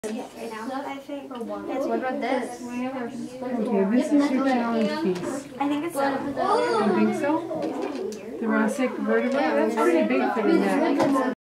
I think. What about this? Okay, this is your challenge piece. I think it's You think so? Thoracic vertebra? That's pretty big for the neck.